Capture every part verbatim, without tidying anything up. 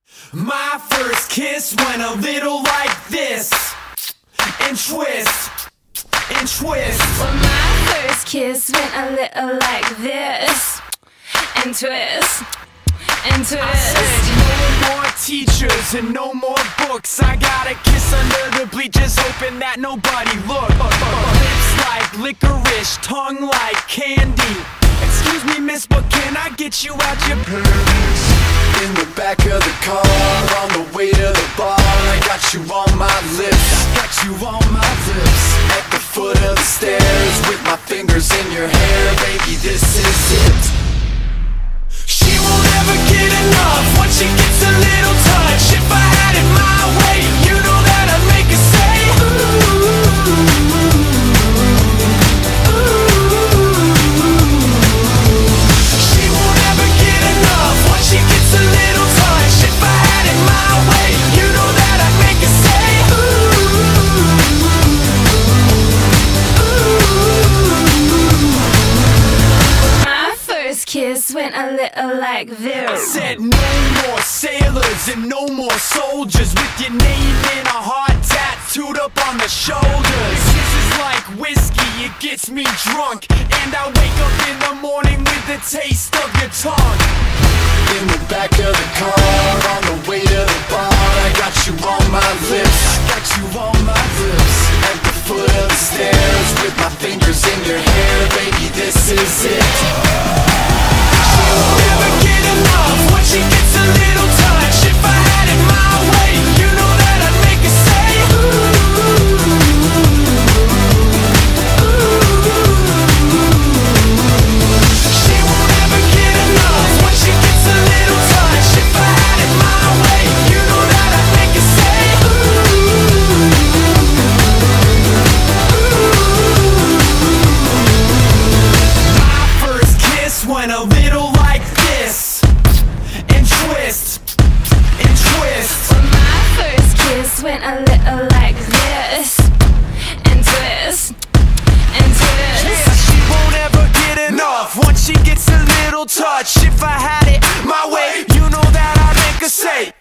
My first kiss went a little like this, and twist, and twist. Well, my first kiss went a little like this, and twist, and twist. I said no more teachers and no more books. I got a kiss under the bleachers, hoping that nobody looked. Lips like licorice, tongue like candy. Excuse me, miss, but can I get you out your pants? In the back of the car, on the way to the bar, I got you on my lips, I got you on my lips. at the foot of the stairs, with my fingers in your hair, baby, this is it. She won't ever get enough once she gets a little touch. If I had it my way, you know that I'd make her say ooh. She won't ever get enough once she gets a little touch. If I had it my way, you know that I'd make her say ooh. My first kiss went a little like I this. said no more sailors and no more soldiers with your name in a heart tattooed up on the shoulders. This is like whiskey, it gets me drunk, and I wake up in the morning with the taste of your tongue. In the back of the car, on the way to the bar, I got you on my lips, I got you on my lips. at the foot of the stairs, with my fingers in your hair, baby, this is it. She won't ever get enough once she gets a little touch. If I had it my way, you know that I'd make her say She won't ever get enough once she gets a little touch. If I had it my way, you know that I'd make her say My first kiss went a little like this, and twist, and twist. Well, my first kiss went a little like this, and twist, and twist. Yeah, she won't ever get enough once she gets a little touch. If I had it my way, you know that I'd make her say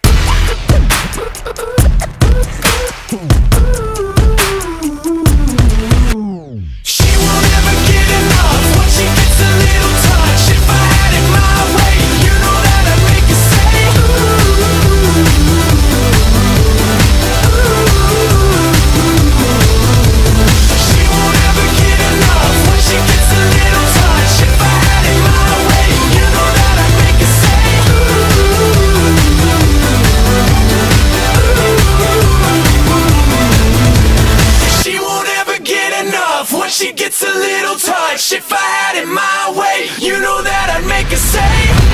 She won't ever get enough once she gets a little touch. If I had it my way, you know that I'd make her say She won't ever get enough once she gets a little touch. If I had it my way, you know that I'd make her say She won't ever get enough once she gets a little touch. If I had it my way, you know that I'd make her say